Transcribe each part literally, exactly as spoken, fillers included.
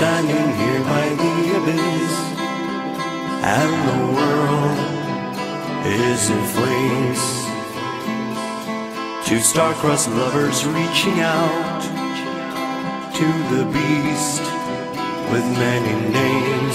standing here by the abyss, and the world is in flames. Two star-crossed lovers reaching out to the beast with many names.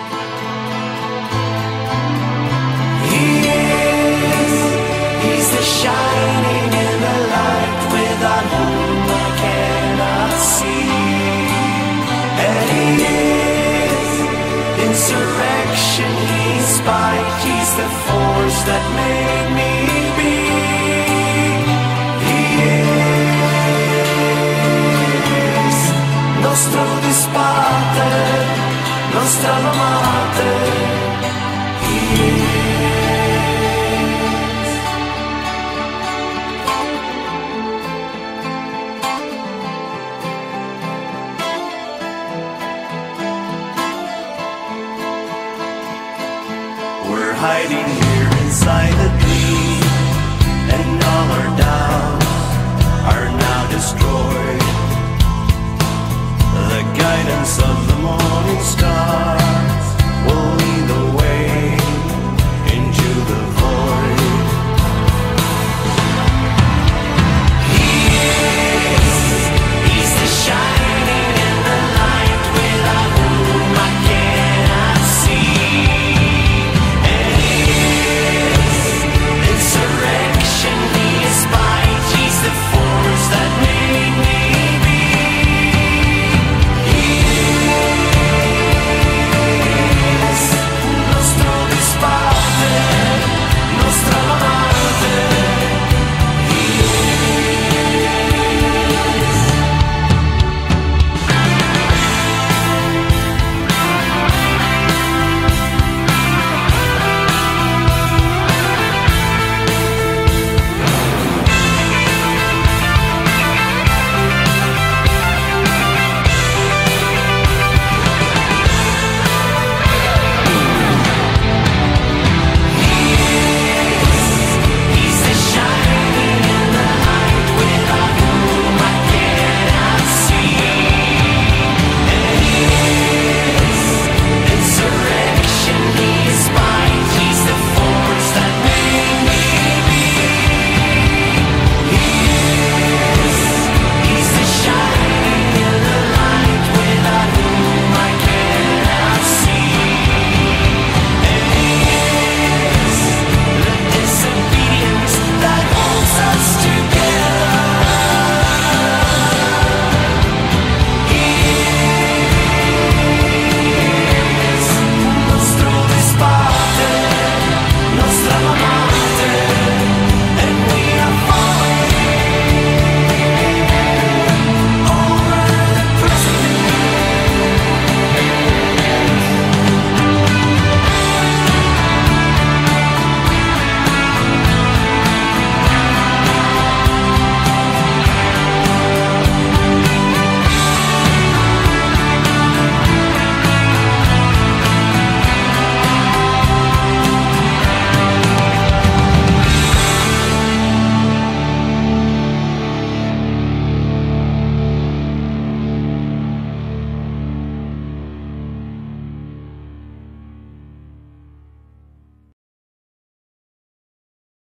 He is, he's the shining in the light without whom I cannot see. And he is insurrection, he's spite, he's the force that made me be. He is nostro disparte, nostra amate. He is. We're hiding here inside the dream, and all our doubts are now destroyed. The guidance of the morning star